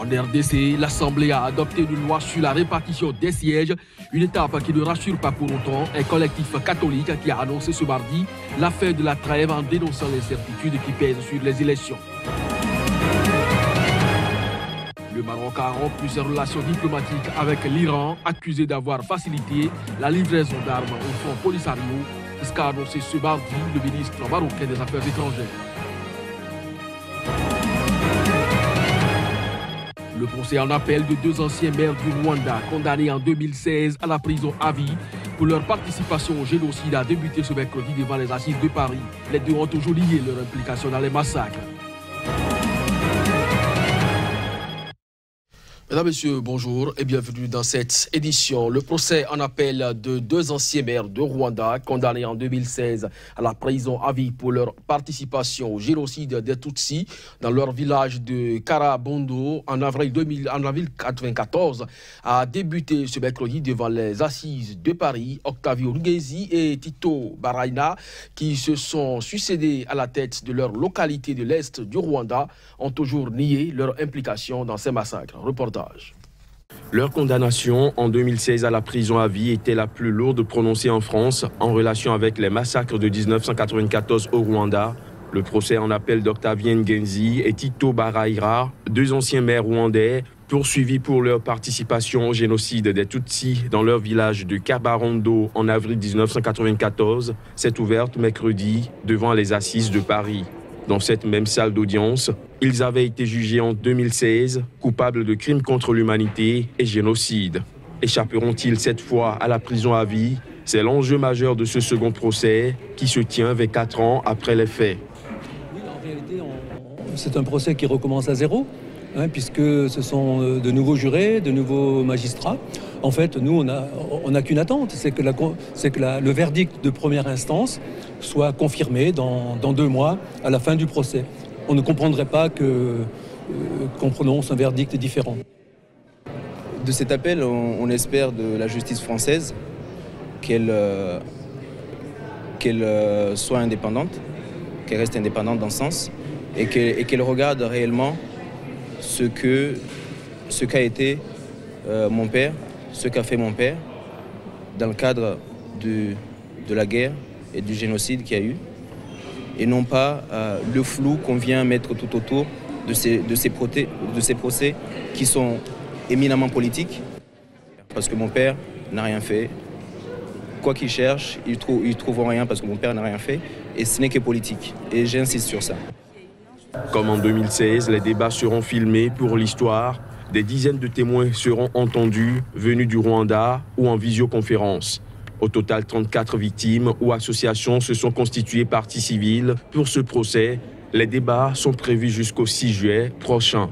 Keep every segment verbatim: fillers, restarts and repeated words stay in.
En R D C, l'Assemblée a adopté une loi sur la répartition des sièges, une étape qui ne rassure pas pour autant un collectif catholique qui a annoncé ce mardi la fin de la trêve en dénonçant l'incertitude qui pèse sur les élections. Le Maroc a rompu ses relations diplomatiques avec l'Iran, accusé d'avoir facilité la livraison d'armes au Front Polisario, ce qu'a annoncé ce mardi le ministre marocain des Affaires étrangères. Le procès en appel de deux anciens maires du Rwanda condamnés en deux mille seize à la prison à vie pour leur participation au génocide a débuté ce mercredi devant les assises de Paris. Les deux ont toujours lié leur implication dans les massacres. Mesdames, Messieurs, bonjour et bienvenue dans cette édition. Le procès en appel de deux anciens maires de Rwanda condamnés en deux mille seize à la prison à vie pour leur participation au génocide des Tutsis dans leur village de Karabondo en avril deux mille quatre-vingt-quatorze a débuté ce mercredi devant les assises de Paris. Octavio Ngezi et Tito Baraina, qui se sont succédés à la tête de leur localité de l'Est du Rwanda, ont toujours nié leur implication dans ces massacres. Reportage. Leur condamnation en deux mille seize à la prison à vie était la plus lourde prononcée en France en relation avec les massacres de mille neuf cent quatre-vingt-quatorze au Rwanda. Le procès en appel d'Octavien Ngenzi et Tito Baraira, deux anciens maires rwandais, poursuivis pour leur participation au génocide des Tutsis dans leur village de Kabarondo en avril mille neuf cent quatre-vingt-quatorze, s'est ouverte mercredi devant les assises de Paris. Dans cette même salle d'audience, ils avaient été jugés en deux mille seize, coupables de crimes contre l'humanité et génocide. Échapperont-ils cette fois à la prison à vie? C'est l'enjeu majeur de ce second procès qui se tient vingt-quatre ans après les faits. Oui, en réalité, c'est un procès qui recommence à zéro, hein, puisque ce sont de nouveaux jurés, de nouveaux magistrats. En fait, nous, on n'a on a qu'une attente, c'est que, la, c'est que la, le verdict de première instance soit confirmé dans, dans deux mois, à la fin du procès. On ne comprendrait pas que, euh, qu'on prononce un verdict différent. De cet appel, on, on espère de la justice française qu'elle, euh, qu'elle euh, soit indépendante, qu'elle reste indépendante dans ce sens, et qu'elle, et qu'elle regarde réellement ce, que, ce qu'a été euh, mon père, ce qu'a fait mon père dans le cadre de, de la guerre et du génocide qu'il y a eu, et non pas euh, le flou qu'on vient mettre tout autour de ces, de, ces proté, de ces procès qui sont éminemment politiques, parce que mon père n'a rien fait. Quoi qu'il cherche, il trouve, il trouve rien parce que mon père n'a rien fait, et ce n'est que politique, et j'insiste sur ça. Comme en deux mille seize, les débats seront filmés pour l'histoire. Des dizaines de témoins seront entendus, venus du Rwanda ou en visioconférence. Au total, trente-quatre victimes ou associations se sont constituées partie civile pour ce procès. Les débats sont prévus jusqu'au six juillet prochain.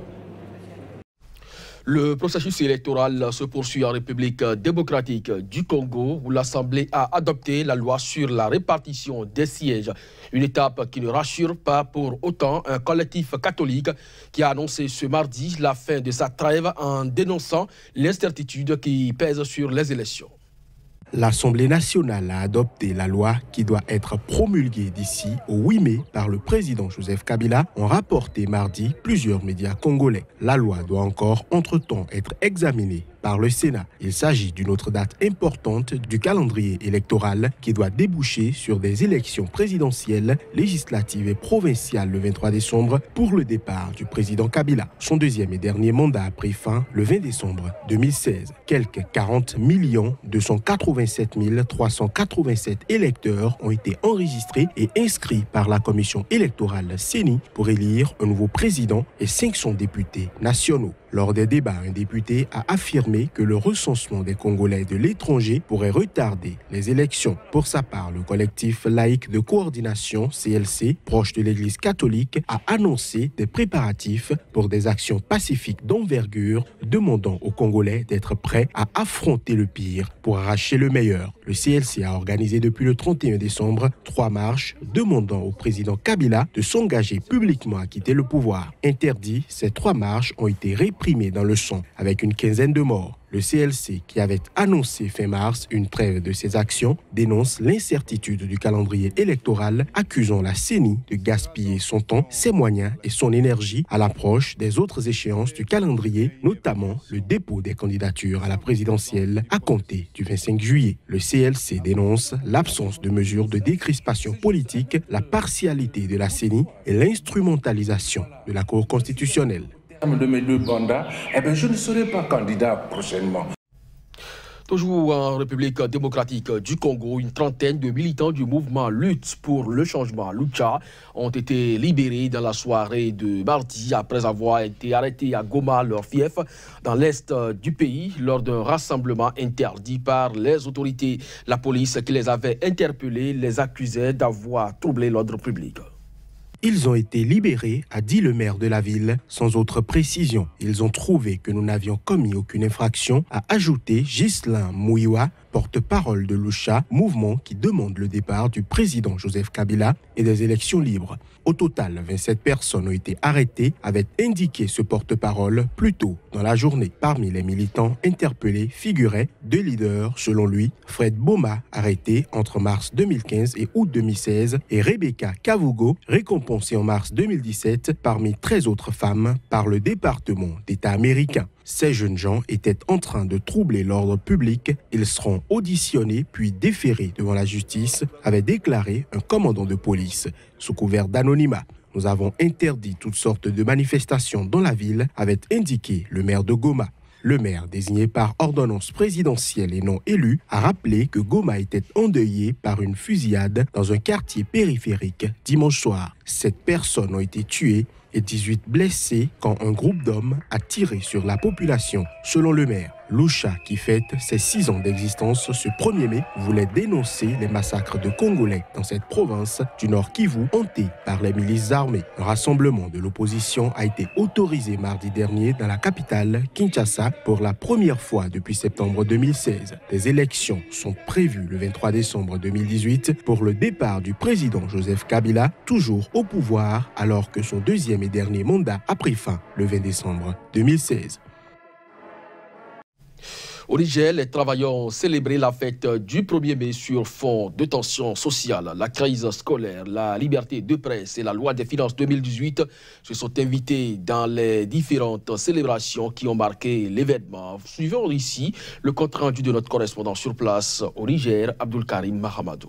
Le processus électoral se poursuit en République démocratique du Congo, où l'Assemblée a adopté la loi sur la répartition des sièges. Une étape qui ne rassure pas pour autant un collectif catholique qui a annoncé ce mardi la fin de sa trêve en dénonçant l'incertitude qui pèse sur les élections. L'Assemblée nationale a adopté la loi qui doit être promulguée d'ici au huit mai par le président Joseph Kabila, ont rapporté mardi plusieurs médias congolais. La loi doit encore entre-temps être examinée par le Sénat. Il s'agit d'une autre date importante du calendrier électoral qui doit déboucher sur des élections présidentielles, législatives et provinciales le vingt-trois décembre pour le départ du président Kabila. Son deuxième et dernier mandat a pris fin le vingt décembre deux mille seize. Quelques quarante millions deux cent quatre-vingt-sept mille trois cent quatre-vingt-sept électeurs ont été enregistrés et inscrits par la commission électorale C E N I pour élire un nouveau président et cinq cents députés nationaux. Lors des débats, un député a affirmé que le recensement des Congolais de l'étranger pourrait retarder les élections. Pour sa part, le collectif laïque de coordination C L C, proche de l'Église catholique, a annoncé des préparatifs pour des actions pacifiques d'envergure, demandant aux Congolais d'être prêts à affronter le pire pour arracher le meilleur. Le C L C a organisé depuis le trente et un décembre trois marches demandant au président Kabila de s'engager publiquement à quitter le pouvoir. Interdits, ces trois marches ont été réprimées imprimé dans le sang avec une quinzaine de morts. Le C L C, qui avait annoncé fin mars une trêve de ses actions, dénonce l'incertitude du calendrier électoral, accusant la C E N I de gaspiller son temps, ses moyens et son énergie à l'approche des autres échéances du calendrier, notamment le dépôt des candidatures à la présidentielle à compter du vingt-cinq juillet. Le C L C dénonce l'absence de mesures de décrispation politique, la partialité de la C E N I et l'instrumentalisation de la Cour constitutionnelle. De mes deux mandats, eh bien, je ne serai pas candidat prochainement. Toujours en République démocratique du Congo, une trentaine de militants du mouvement Lutte pour le changement, Lucha, ont été libérés dans la soirée de mardi après avoir été arrêtés à Goma, leur fief, dans l'est du pays, lors d'un rassemblement interdit par les autorités. La police qui les avait interpellés les accusait d'avoir troublé l'ordre public. Ils ont été libérés, a dit le maire de la ville, sans autre précision. Ils ont trouvé que nous n'avions commis aucune infraction, a ajouté Ghislain Mouiwa, porte-parole de Lucha, mouvement qui demande le départ du président Joseph Kabila et des élections libres. Au total, vingt-sept personnes ont été arrêtées, avait indiqué ce porte-parole plus tôt dans la journée. Parmi les militants interpellés figuraient deux leaders, selon lui, Fred Boma, arrêté entre mars deux mille quinze et août deux mille seize, et Rebecca Kavugo, récompensée en mars deux mille dix-sept parmi treize autres femmes par le département d'État américain. Ces jeunes gens étaient en train de troubler l'ordre public. Ils seront auditionnés puis déférés devant la justice, avait déclaré un commandant de police sous couvert d'anonymat. Nous avons interdit toutes sortes de manifestations dans la ville, avait indiqué le maire de Goma. Le maire, désigné par ordonnance présidentielle et non élu, a rappelé que Goma était endeuillé par une fusillade dans un quartier périphérique dimanche soir. Sept personnes ont été tuées et dix-huit blessés quand un groupe d'hommes a tiré sur la population, selon le maire. Lucha, qui fête ses six ans d'existence ce premier mai, voulait dénoncer les massacres de Congolais dans cette province du Nord Kivu, hantée par les milices armées. Un rassemblement de l'opposition a été autorisé mardi dernier dans la capitale, Kinshasa, pour la première fois depuis septembre deux mille seize. Des élections sont prévues le vingt-trois décembre deux mille dix-huit pour le départ du président Joseph Kabila, toujours au pouvoir alors que son deuxième et dernier mandat a pris fin le vingt décembre deux mille seize. Au Niger, les travailleurs ont célébré la fête du premier mai sur fond de tensions sociales. La crise scolaire, la liberté de presse et la loi des finances deux mille dix-huit se sont invités dans les différentes célébrations qui ont marqué l'événement. Suivons ici le compte rendu de notre correspondant sur place au Niger, Abdul Karim Mahamadou.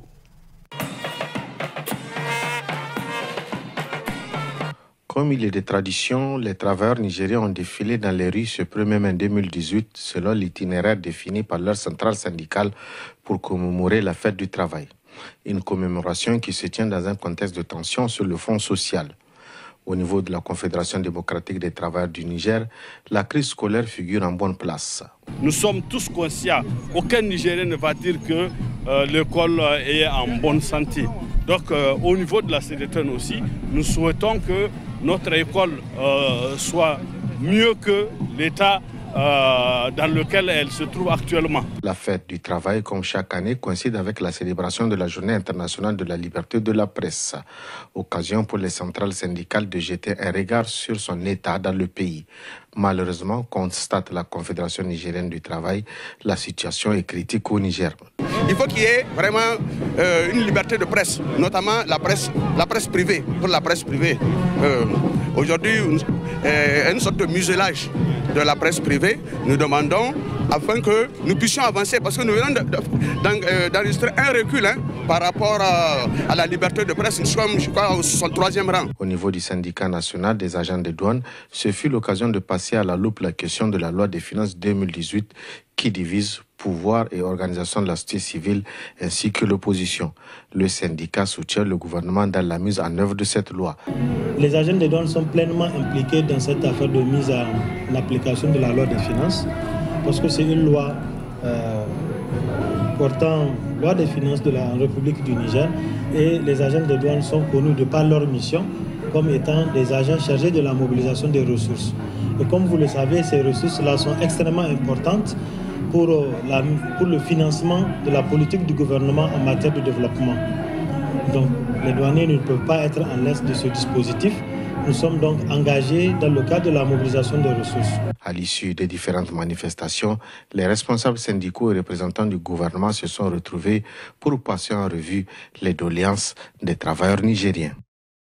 Comme il est de tradition, les travailleurs nigériens ont défilé dans les rues ce premier mai deux mille dix-huit selon l'itinéraire défini par leur centrale syndicale pour commémorer la fête du travail. Une commémoration qui se tient dans un contexte de tension sur le front social. Au niveau de la Confédération démocratique des travailleurs du Niger, la crise scolaire figure en bonne place. Nous sommes tous conscients, aucun Nigérien ne va dire que euh, l'école est en bonne santé. Donc euh, au niveau de la C D T N aussi, nous souhaitons que notre école euh, soit mieux que l'état euh, dans lequel elle se trouve actuellement. La fête du travail, comme chaque année, coïncide avec la célébration de la Journée internationale de la liberté de la presse. Occasion pour les centrales syndicales de jeter un regard sur son état dans le pays. Malheureusement, constate la Confédération nigérienne du travail, la situation est critique au Niger. Il faut qu'il y ait vraiment euh, une liberté de presse, notamment la presse, la presse privée, pour la presse privée. Euh, Aujourd'hui, euh, une sorte de muselage de la presse privée, nous demandons afin que nous puissions avancer, parce que nous venons d'enregistrer un recul hein, par rapport à, à la liberté de presse. Nous sommes, je crois, au soixante-troisième rang. Au niveau du syndicat national des agents de douane, ce fut l'occasion de passer à la loupe la question de la loi des finances deux mille dix-huit qui divise pouvoir et organisation de la société civile ainsi que l'opposition. Le syndicat soutient le gouvernement dans la mise en œuvre de cette loi. Les agents de douane sont pleinement impliqués dans cette affaire de mise en application de la loi des finances parce que c'est une loi euh, portant loi des finances de la République du Niger et les agents de douane sont connus de par leur mission comme étant des agents chargés de la mobilisation des ressources. Et comme vous le savez, ces ressources-là sont extrêmement importantes pour, la, pour le financement de la politique du gouvernement en matière de développement. Donc, les douaniers ne peuvent pas être en laisse de ce dispositif. Nous sommes donc engagés dans le cadre de la mobilisation des ressources. À l'issue des différentes manifestations, les responsables syndicaux et représentants du gouvernement se sont retrouvés pour passer en revue les doléances des travailleurs nigériens.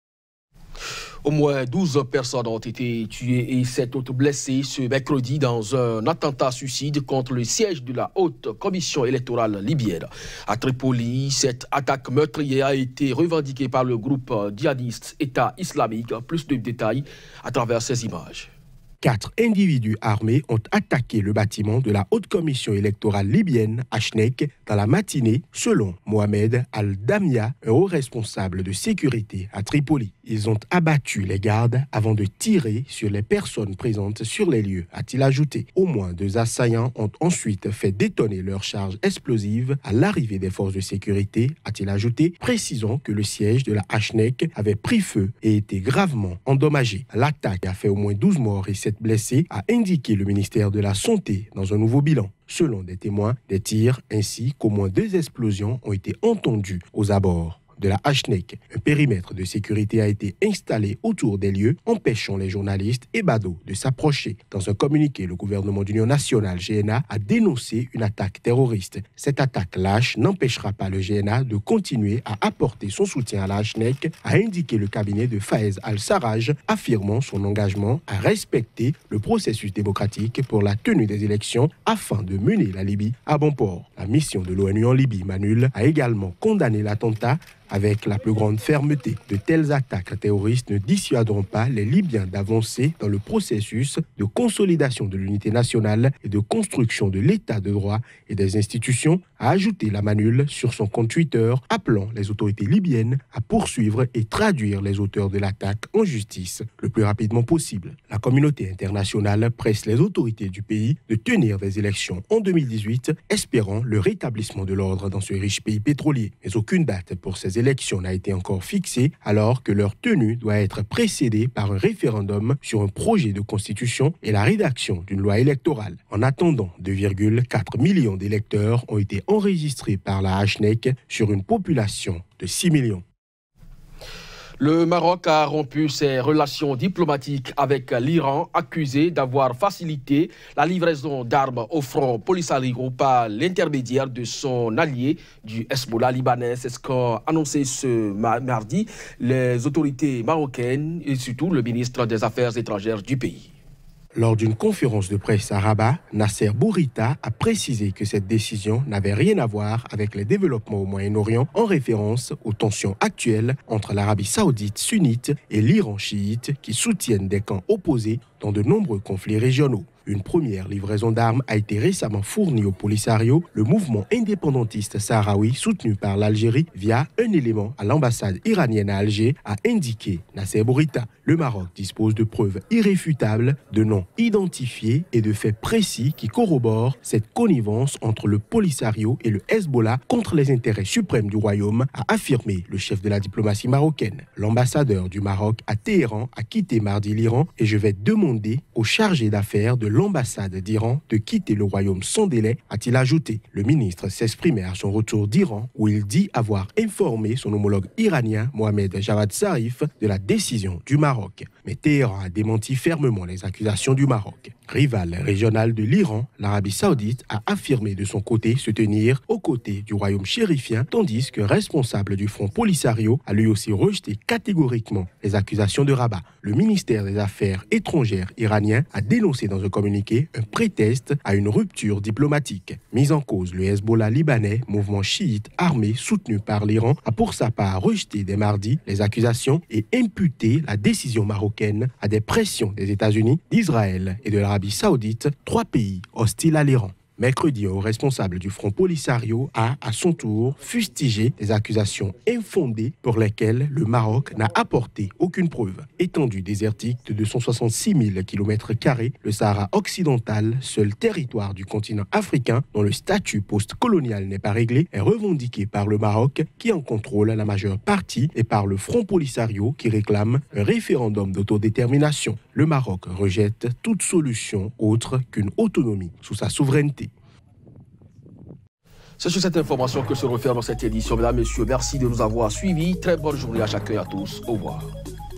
Au moins douze personnes ont été tuées et sept autres blessées ce mercredi dans un attentat suicide contre le siège de la Haute Commission électorale libyenne. À Tripoli, cette attaque meurtrière a été revendiquée par le groupe djihadiste État islamique. Plus de détails à travers ces images. Quatre individus armés ont attaqué le bâtiment de la Haute Commission électorale libyenne, H N E C, dans la matinée, selon Mohamed Al-Damia, un haut responsable de sécurité à Tripoli. Ils ont abattu les gardes avant de tirer sur les personnes présentes sur les lieux, a-t-il ajouté. Au moins deux assaillants ont ensuite fait détonner leurs charges explosives à l'arrivée des forces de sécurité, a-t-il ajouté, précisant que le siège de la H N E C avait pris feu et été gravement endommagé. L'attaque a fait au moins douze morts et sept blessés, a indiqué le ministère de la Santé dans un nouveau bilan. Selon des témoins, des tirs ainsi qu'au moins deux explosions ont été entendus aux abords de la H N E C. Un périmètre de sécurité a été installé autour des lieux, empêchant les journalistes et badauds de s'approcher. Dans un communiqué, le gouvernement d'Union nationale, G N A, a dénoncé une attaque terroriste. Cette attaque lâche n'empêchera pas le G N A de continuer à apporter son soutien à la H N E C, a indiqué le cabinet de Fayez Al-Sarraj, affirmant son engagement à respecter le processus démocratique pour la tenue des élections afin de mener la Libye à bon port. La mission de l'ONU en Libye, Manul, a également condamné l'attentat avec la plus grande fermeté. De telles attaques terroristes ne dissuaderont pas les Libyens d'avancer dans le processus de consolidation de l'unité nationale et de construction de l'état de droit et des institutions, a ajouté la Manul sur son compte Twitter, appelant les autorités libyennes à poursuivre et traduire les auteurs de l'attaque en justice le plus rapidement possible. La communauté internationale presse les autorités du pays de tenir des élections en deux mille dix-huit, espérant le rétablissement de l'ordre dans ce riche pays pétrolier. Mais aucune date pour ces élections n'a été encore fixée, alors que leur tenue doit être précédée par un référendum sur un projet de constitution et la rédaction d'une loi électorale. En attendant, deux virgule quatre millions d'électeurs ont été enregistrés par la H N E C sur une population de six millions. Le Maroc a rompu ses relations diplomatiques avec l'Iran, accusé d'avoir facilité la livraison d'armes au front Polisario par l'intermédiaire de son allié du Hezbollah libanais. C'est ce qu'ont annoncé ce mardi les autorités marocaines et surtout le ministre des Affaires étrangères du pays. Lors d'une conférence de presse à Rabat, Nasser Bourita a précisé que cette décision n'avait rien à voir avec les développements au Moyen-Orient, en référence aux tensions actuelles entre l'Arabie saoudite sunnite et l'Iran chiite qui soutiennent des camps opposés dans de nombreux conflits régionaux. Une première livraison d'armes a été récemment fournie au Polisario, le mouvement indépendantiste sahraoui soutenu par l'Algérie via un élément à l'ambassade iranienne à Alger, a indiqué Nasser Bourita. Le Maroc dispose de preuves irréfutables, de noms identifiés et de faits précis qui corroborent cette connivence entre le Polisario et le Hezbollah contre les intérêts suprêmes du royaume, a affirmé le chef de la diplomatie marocaine. L'ambassadeur du Maroc à Téhéran a quitté mardi l'Iran et je vais demander au chargé d'affaires de l'ambassade d'Iran de quitter le royaume sans délai, a-t-il ajouté. Le ministre s'exprimait à son retour d'Iran où il dit avoir informé son homologue iranien Mohamed Javad Zarif de la décision du Maroc. Mais Téhéran a démenti fermement les accusations du Maroc. Rival régional de l'Iran, l'Arabie saoudite a affirmé de son côté se tenir aux côtés du royaume chérifien, tandis que responsable du front Polisario a lui aussi rejeté catégoriquement les accusations de Rabat. Le ministère des Affaires étrangères iranien a dénoncé dans un communiqué un prétexte à une rupture diplomatique. Mise en cause, le Hezbollah libanais, mouvement chiite armé soutenu par l'Iran, a pour sa part rejeté dès mardi les accusations et imputé la décision marocaine à des pressions des États-Unis, d'Israël et de l'Arabie saoudite, trois pays hostiles à l'Iran. Mercredi, un responsable du front Polisario a, à son tour, fustigé des accusations infondées pour lesquelles le Maroc n'a apporté aucune preuve. Étendue désertique de deux cent soixante-six mille kilomètres carrés, le Sahara occidental, seul territoire du continent africain dont le statut post-colonial n'est pas réglé, est revendiqué par le Maroc qui en contrôle la majeure partie et par le front Polisario qui réclame un référendum d'autodétermination. Le Maroc rejette toute solution autre qu'une autonomie sous sa souveraineté. C'est sur cette information que se referme cette édition. Mesdames, Messieurs, merci de nous avoir suivis. Très bonne journée à chacun et à tous. Au revoir.